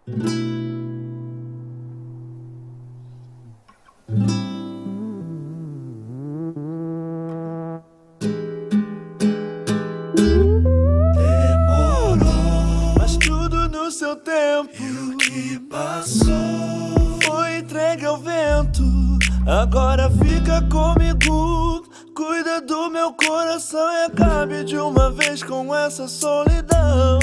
Demorou, mas tudo no seu tempo. E o que passou foi entregue ao vento. Agora fica comigo, cuida do meu coração e acabe de uma vez com essa solidão.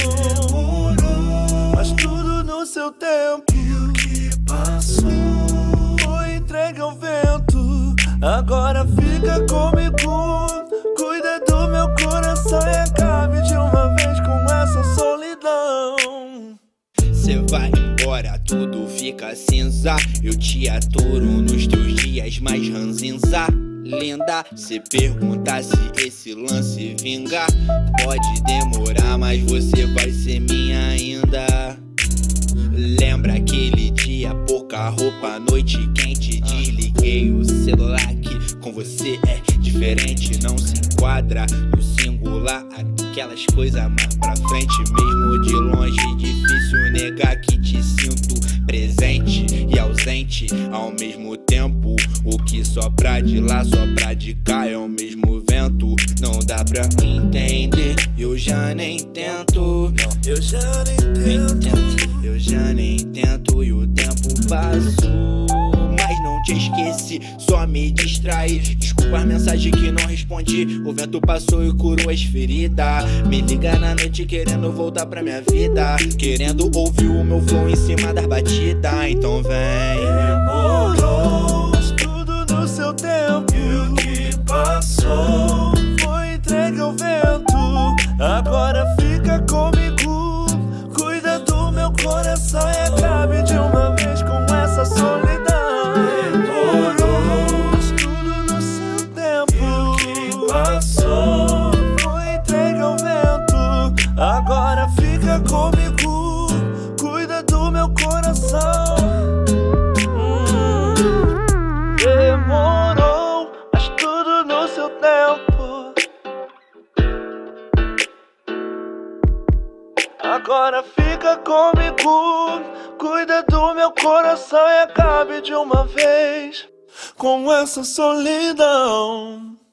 Demorou, mas tudo no seu tempo. E o que passou foi entregue ao vento. Agora fica comigo, cuida do meu coração e acabe de uma vez com essa solidão. Cê vai embora, tudo fica cinza. Eu te aturo nos teus dias mais ranzinza. Linda, cê pergunta se esse lance vingar. Pode demorar, mas você vai ser minha ainda. Lembra aquele dia, pouca roupa, noite quente. Desliguei o celular que com você é diferente. Não se enquadra no singular, aquelas coisas mais pra frente. Mesmo de longe, difícil negar que te sinto presente e ausente ao mesmo tempo. O que sopra de lá, sopra de cá, é o mesmo vento. Não dá pra entender, eu já nem tento. Eu já nem tento. Eu já nem tento e o tempo passou, mas não te esqueci, só me distraí. Desculpa a mensagem que não respondi. O vento passou e curou as feridas. Me liga na noite querendo voltar pra minha vida, querendo ouvir o meu flow em cima das batidas. Então vem. Demorou, mas tudo no seu tempo. E o que passou foi entregue ao vento. Agora fica comigo, cuida do meu coração e acabe de uma vez com essa solidão. Demorou, mas tudo no seu tempo. E o que passou foi entregue ao vento. Agora fica comigo, cuida do meu coração. Demorou, mas tudo no seu tempo. Agora fica comigo, cuida do meu coração e acabe de uma vez com essa solidão.